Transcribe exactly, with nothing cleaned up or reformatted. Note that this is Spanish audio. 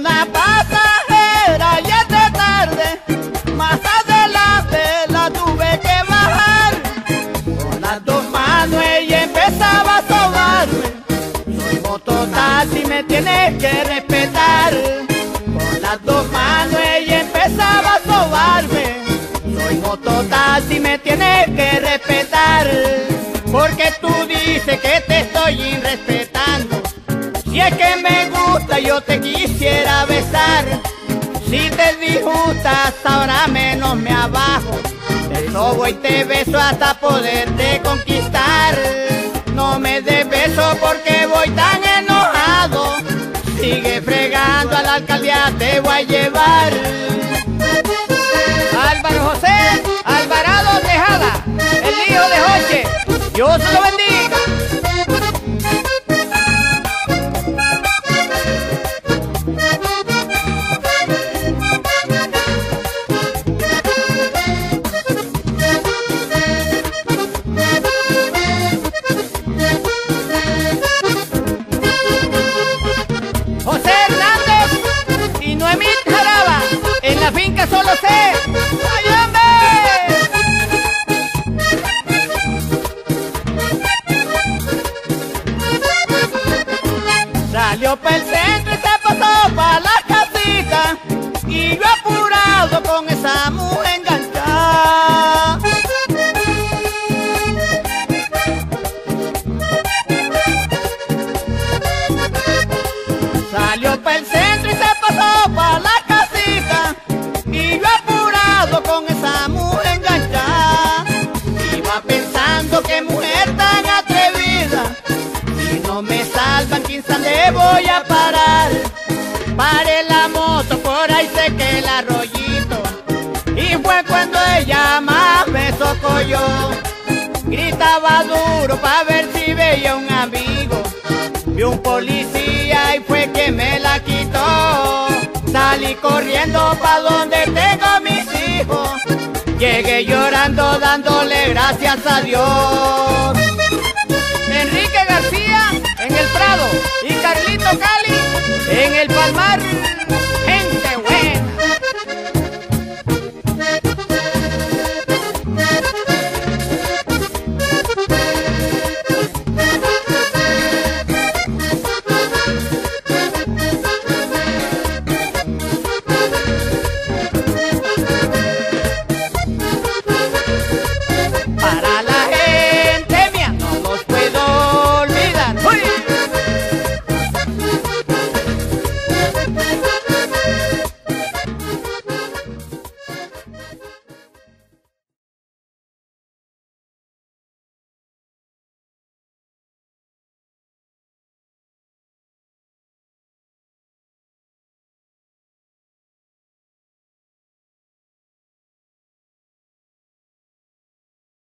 una pasajera y es de tarde, más adelante la tuve que bajar. Con las dos manos ella empezaba a sobarme: soy mototaxi, me tienes que respetar. Con las dos manos ella empezaba a sobarme: soy mototaxi, me tienes que respetar. Porque tú dices que te estoy irrespetando, si es que me gusta yo te quisiera besar. Si te disgustas ahora menos me abajo, te sobo y te beso hasta poderte conquistar. No me des beso porque voy tan enojado, sigue fregando a la alcaldía, te voy a llevar. Álvaro José Alvarado Tejada, el hijo de Joche, Dios se lo bendiga. José Hernández y Noemí Jaraba, en la finca Solo Sé. ¡Ay, hombre! Salió para el centro y se pasó para la casita, y yo apurado con esa mujer enganchada. Salió para el centro y se pasó para la casita, y yo apurado con esa mujer enganchada. Iba pensando que mujer tan atrevida, si no me salvan quizás le voy a parar. Paré la moto por ahí sequé el arroyito, y fue cuando ella más me socolló. Gritaba duro pa' ver si veía un amigo, vi un policía y fue que me la quitó. Salí corriendo pa' donde tengo mis hijos, llegué llorando dándole gracias a Dios. Enrique García en el Prado y Carlito Cali en el Palmar.